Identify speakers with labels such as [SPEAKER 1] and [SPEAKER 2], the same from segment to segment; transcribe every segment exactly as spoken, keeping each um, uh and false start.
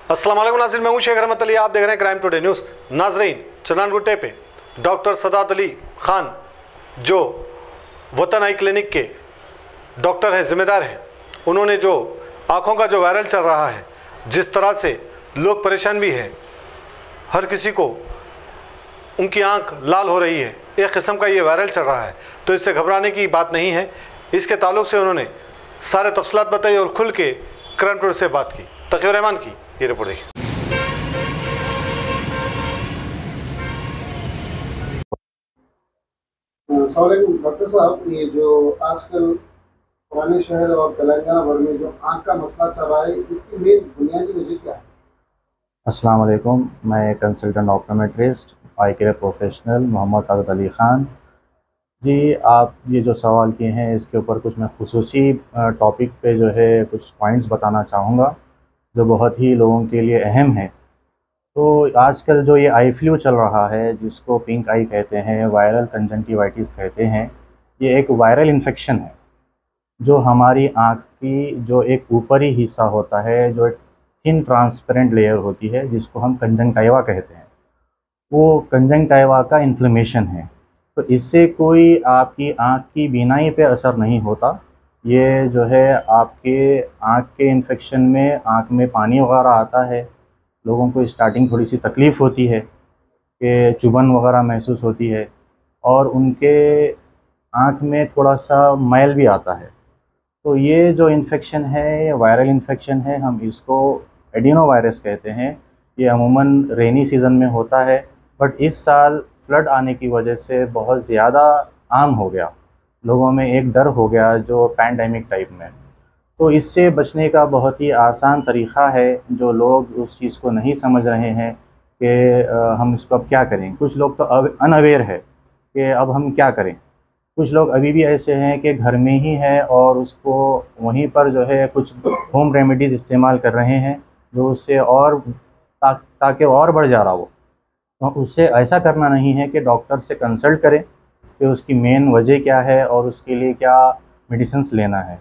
[SPEAKER 1] अस्सलाम वालेकुम नाज़रीन, मैं हूं शेख रहमत अली। आप देख रहे हैं क्राइम टुडे न्यूज़। नाज़रीन, चनान गुट्टे पे डॉक्टर सदात अली खान जो वतन आई क्लिनिक के डॉक्टर हैं, ज़िम्मेदार हैं, उन्होंने जो आँखों का जो वायरल चल रहा है, जिस तरह से लोग परेशान भी हैं, हर किसी को उनकी आँख लाल हो रही है, एक किस्म का ये वायरल चल रहा है, तो इससे घबराने की बात नहीं है। इसके ताल्लुक से उन्होंने सारे तफसीलात बताई और खुल के क्राइम टुडे से बात की। तकीर रहमान की ये रिपोर्ट देखिए।
[SPEAKER 2] डॉक्टर साहब, ये जो आजकल पुराने शहर और तेलंगाना भर में जो आँख का मसला चल रहा है, इसकी मेन बुनियादी वजह क्या है?
[SPEAKER 3] अस्सलाम वालेकुम, मैं consultant optometrist eye care professional Mohammad Sadat Ali Khan ji. आप ये जो सवाल किए हैं, इसके ऊपर कुछ मैं खुसूसी टॉपिक पे जो है कुछ पॉइंट्स बताना चाहूँगा जो बहुत ही लोगों के लिए अहम है। तो आजकल जो ये आई फ्लू चल रहा है, जिसको पिंक आई कहते हैं, वायरल कंजंक्टिवाइटिस कहते हैं, ये एक वायरल इन्फेक्शन है जो हमारी आँख की जो एक ऊपरी हिस्सा होता है, जो एक थिन ट्रांसपेरेंट लेयर होती है, जिसको हम कंजंक्टिवा कहते हैं, वो कंजंक्टिवा का इन्फ्लेमेशन है। तो इससे कोई आपकी आँख की बीनाई पे असर नहीं होता। ये जो है आपके आँख के इन्फेक्शन में आँख में पानी वगैरह आता है, लोगों को स्टार्टिंग थोड़ी सी तकलीफ़ होती है कि चुभन वगैरह महसूस होती है, और उनके आँख में थोड़ा सा मैल भी आता है। तो ये जो इन्फेक्शन है, ये वायरल इन्फेक्शन है, हम इसको एडिनोवायरस कहते हैं। ये अमूमन रेनी सीज़न में होता है, बट इस साल फ्लड आने की वजह से बहुत ज़्यादा आम हो गया, लोगों में एक डर हो गया जो पैंडेमिक टाइप में। तो इससे बचने का बहुत ही आसान तरीक़ा है, जो लोग उस चीज़ को नहीं समझ रहे हैं कि हम इसको अब क्या करें। कुछ लोग तो अब अनअवेयर है कि अब हम क्या करें। कुछ लोग अभी भी ऐसे हैं कि घर में ही है और उसको वहीं पर जो है कुछ होम रेमेडीज़ इस्तेमाल कर रहे हैं, जो उससे और ता, ताकि और बढ़ जा रहा हो। तो उससे ऐसा करना नहीं है कि डॉक्टर से कंसल्ट करें कि उसकी मेन वजह क्या है और उसके लिए क्या मेडिसिन्स लेना है।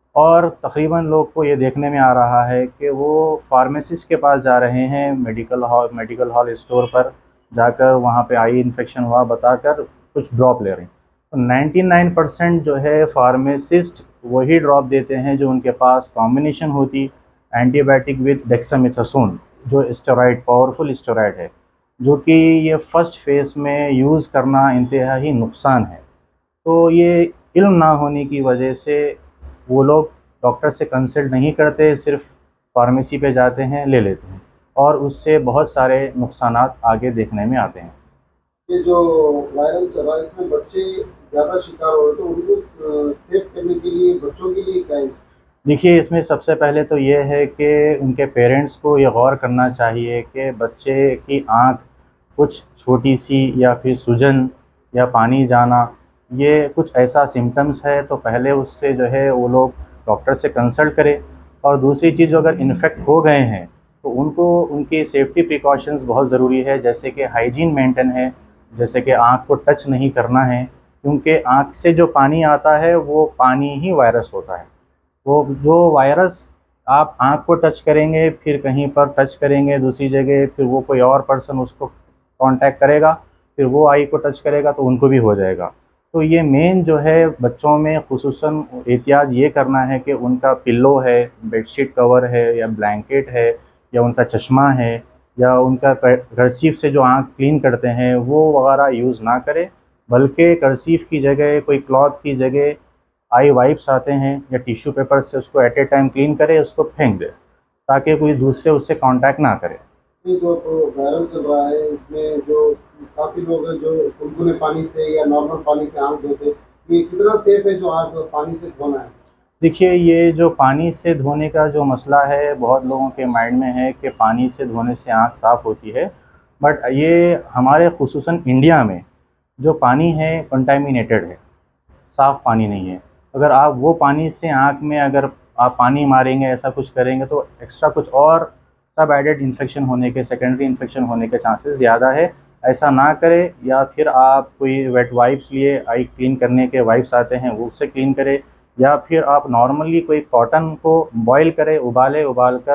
[SPEAKER 3] और तकरीबन लोग को ये देखने में आ रहा है कि वो फार्मेसिस्ट के पास जा रहे हैं, medical hall medical hall store पर जाकर वहाँ पे आई इन्फेक्शन हुआ बताकर कुछ ड्रॉप ले रहे हैं। तो निन्यानवे परसेंट जो है फार्मासिस्ट वही ड्रॉप देते हैं जो उनके पास कॉम्बिनेशन होती एंटीबायोटिक विद डेक्सामेथासोन, जो स्टेरॉइड पावरफुल स्टेरॉइड है, जो कि ये फर्स्ट फेज़ में यूज़ करना इंतहाई नुकसान है। तो ये इल्म ना होने की वजह से वो लोग डॉक्टर से कंसल्ट नहीं करते, सिर्फ फार्मेसी पे जाते हैं, ले लेते हैं, और उससे बहुत सारे नुकसानात आगे देखने में आते हैं।
[SPEAKER 2] ये जो वायरल चल रहा है, इसमें बच्चे ज़्यादा शिकार हो रहे, तो उनको सेव करने के लिए बच्चों के लिए क्या है?
[SPEAKER 3] देखिए, इसमें सबसे पहले तो ये है कि उनके पेरेंट्स को ये गौर करना चाहिए कि बच्चे की आँख कुछ छोटी सी या फिर सूजन या पानी जाना, ये कुछ ऐसा सिम्टम्स है तो पहले उससे जो है वो लोग डॉक्टर से कंसल्ट करें। और दूसरी चीज़, अगर इन्फेक्ट हो गए हैं तो उनको उनकी सेफ्टी प्रिकॉशंस बहुत ज़रूरी है, जैसे कि हाइजीन मेंटेन है, जैसे कि आँख को टच नहीं करना है, क्योंकि आँख से जो पानी आता है वो पानी ही वायरस होता है। वो जो वायरस आप आँख को टच करेंगे, फिर कहीं पर टच करेंगे दूसरी जगह, फिर वो कोई और पर्सन उसको कांटेक्ट करेगा, फिर वो आई को टच करेगा तो उनको भी हो जाएगा। तो ये मेन जो है बच्चों में खुसूसन एहतियात ये करना है कि उनका पिल्लो है, बेडशीट कवर है, या ब्लैंकेट है, या उनका चश्मा है, या उनका कर्चीफ से जो आँख क्लीन करते हैं वो वगैरह यूज़ ना करें, बल्कि कर्चीफ की जगह कोई क्लॉथ की जगह आई वाइप्स आते हैं या टिश्यू पेपर से उसको एट ए टाइम क्लीन करें, उसको फेंक दें ताकि कोई दूसरे उससे कांटेक्ट ना करे।
[SPEAKER 2] ये जो वायरल चल रहा है, इसमें जो काफ़ी लोग हैं जो गुनगुने पानी से या नॉर्मल पानी से आँख धोते, ये कितना सेफ है जो आँख पानी से धोना है?
[SPEAKER 3] देखिए, ये जो पानी से धोने का जो मसला है, बहुत लोगों के माइंड में है कि पानी से धोने से आँख साफ़ होती है, बट ये हमारे खुसूसन इंडिया में जो पानी है कंटामिनेटेड है, साफ़ पानी नहीं है। अगर आप वो पानी से आँख में अगर आप पानी मारेंगे, ऐसा कुछ करेंगे, तो एक्स्ट्रा कुछ और सब एडेड इन्फेक्शन होने के, सेकेंडरी इन्फेक्शन होने के चांसेस ज़्यादा है। ऐसा ना करें, या फिर आप कोई वेट वाइप्स लिए, आई क्लीन करने के वाइप्स आते हैं वो उससे क्लीन करें, या फिर आप नॉर्मली कोई कॉटन को बॉईल करें, उबाले उबाल कर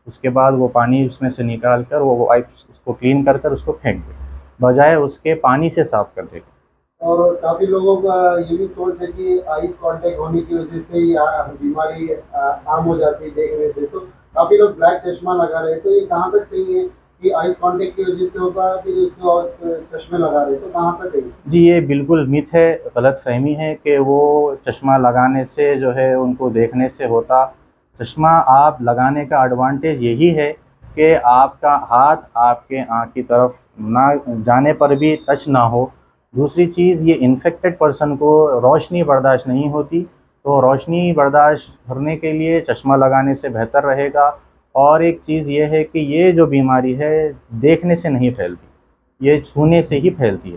[SPEAKER 3] उसके बाद वो पानी उसमें से निकाल कर वो पाइप उसको क्लीन कर कर उसको फेंक दे, बजाय उसके पानी से साफ़ कर देगा।
[SPEAKER 2] और काफ़ी लोगों का ये भी सोच है कि आइस कांटेक्ट होने की वजह से ही बीमारी आम हो जाती है देखने से, तो काफ़ी लोग ब्लैक चश्मा लगा रहे हैं, तो ये कहाँ तक सही है कि आइस कांटेक्ट की वजह से होता है कि उसके और चश्मे लगा रहे हैं, तो कहाँ तक है?
[SPEAKER 3] जी ये बिल्कुल मिथ है, गलत फहमी है कि वो चश्मा लगाने से जो है उनको देखने से होता। चश्मा आप लगाने का एडवांटेज यही है कि आपका हाथ आपके आँख की तरफ ना जाने पर भी टच ना हो। दूसरी चीज़, ये इन्फेक्टेड पर्सन को रोशनी बर्दाश्त नहीं होती, तो रोशनी बर्दाश्त करने के लिए चश्मा लगाने से बेहतर रहेगा। और एक चीज़ ये है कि ये जो बीमारी है देखने से नहीं फैलती, ये छूने से ही फैलती है।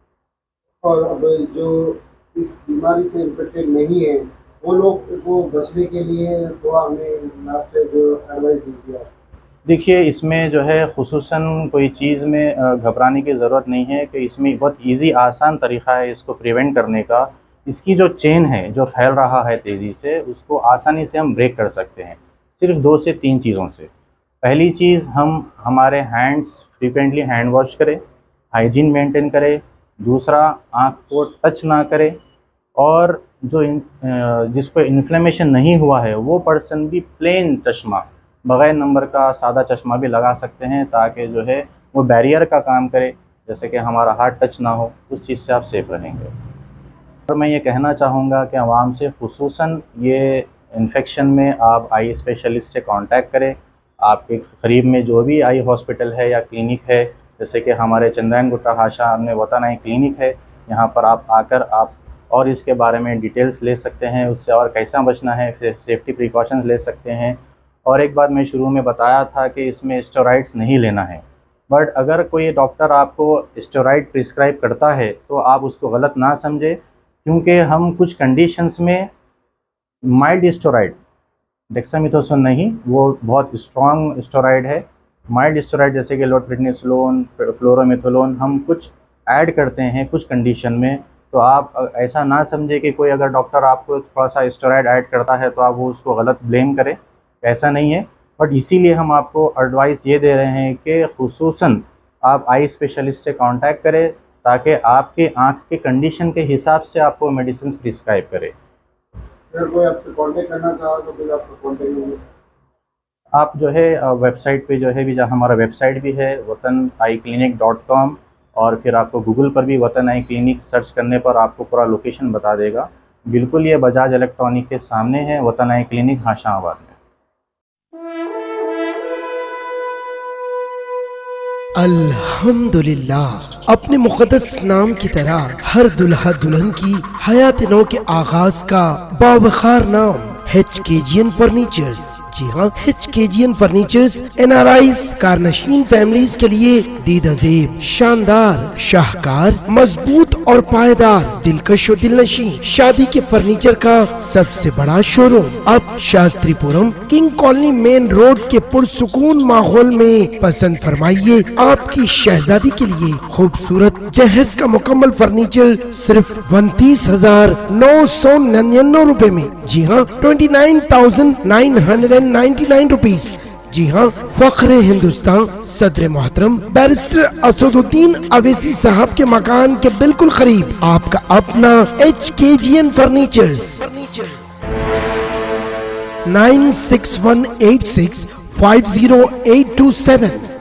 [SPEAKER 2] और अब जो इस बीमारी से इन्फेक्टेड नहीं है वो लोग को बचने के लिए तो हमें लास्ट जो एडवाइस दीजिए आप।
[SPEAKER 3] देखिए इसमें जो है खुसूसन कोई चीज़ में घबराने की ज़रूरत नहीं है कि इसमें बहुत इजी आसान तरीक़ा है इसको प्रिवेंट करने का। इसकी जो चेन है जो फैल रहा है तेज़ी से, उसको आसानी से हम ब्रेक कर सकते हैं सिर्फ दो से तीन चीज़ों से। पहली चीज़, हम हमारे हैंड्स फ्रीक्वेंटली हैंड वॉश करें, हाइजीन मेंटेन करें। दूसरा, आँख को टच ना करें। और जो इन, जिसको इन्फ्लेमेशन नहीं हुआ है वो पर्सन भी प्लेन चश्मा, बग़ैर नंबर का सादा चश्मा भी लगा सकते हैं, ताकि जो है वो बैरियर का काम करे, जैसे कि हमारा हाथ टच ना हो, उस चीज़ से आप सेफ़ रहेंगे। और मैं ये कहना चाहूँगा कि आवाम से खुसूसन ये इन्फेक्शन में आप आई स्पेशलिस्ट से कांटेक्ट करें। आपके करीब में जो भी आई हॉस्पिटल है या क्लिनिक है, जैसे कि हमारे चंद्रायन गुट्टा हाशा में वतन आई क्लिनिक है, यहाँ पर आप आकर आप और इसके बारे में डिटेल्स ले सकते हैं, उससे और कैसा बचना है, फिर सेफ्टी प्रिकॉशंस ले सकते हैं। और एक बात मैं शुरू में बताया था कि इसमें स्टेरॉइड्स नहीं लेना है, बट अगर कोई डॉक्टर आपको स्टेरॉइड प्रिस्क्राइब करता है तो आप उसको गलत ना समझे, क्योंकि हम कुछ कंडीशंस में माइल्ड स्टेरॉइड, डेक्सामेथासोन नहीं, वो बहुत स्ट्रॉन्ग स्टेरॉइड है, माइल्ड स्टेरॉइड जैसे कि लोट्रिडनिसोलोन, फ्लोरोमेथोलोन, हम कुछ ऐड करते हैं कुछ कंडीशन में। तो आप ऐसा ना समझे कि कोई अगर डॉक्टर आपको थोड़ा सा स्टेरॉइड ऐड करता है तो आप वो उसको गलत ब्लेम करें, ऐसा नहीं है। बट इसीलिए हम आपको एडवाइस ये दे रहे हैं कि खुसूसन आप आई स्पेशलिस्ट से कांटेक्ट करें, ताकि आपके आँख के कंडीशन के हिसाब से आपको मेडिसिन प्रिस्क्राइब करे।
[SPEAKER 2] अगर कोई आपसे कांटेक्ट करना चाहा तो फिर आपको कांटेक्ट करेंगे।
[SPEAKER 3] आप जो है वेबसाइट पे जो है भी, जहाँ हमारा वेबसाइट भी है वतन आई क्लिनिक डॉट कॉम, और फिर आपको गूगल पर भी वतन आई क्लिनिक सर्च करने पर आपको पूरा लोकेशन बता देगा। बिल्कुल ये बजाज इलेक्ट्रॉनिक के सामने है वतन आई क्लिनिक हाशाबाद में।
[SPEAKER 4] अल्हम्दुलिल्लाह, अपने मुक़द्दस नाम की तरह हर दुल्हा दुल्हन की हयात नौ के आगाज का बावखार नाम एचकेजीएन फर्नीचर्स। जी हाँ, HKGN furnitures N R I's कारनशीन फैमिलीज के लिए दीदाजेब, शानदार, शाहकार, मजबूत और पायदार, दिलकश और दिलनशीं शादी के फर्नीचर का सबसे बड़ा शोरूम अब Shastripuram King Colony main road के पुरसुकून माहौल में। पसंद फरमाइए आपकी शहजादी के लिए खूबसूरत जहेज का मुकम्मल फर्नीचर सिर्फ उनतीस हजार नौ सौ निन्यानवे रूपए में। जी हाँ, twenty nine thousand nine hundred ninety nine rupees. जी हाँ, फख्र हिंदुस्तान सदर मोहतरम बैरिस्टर असदुद्दीन अवैसी साहब के मकान के बिल्कुल करीब आपका अपना HKGN furnitures. Nine six one eight six five zero eight two seven.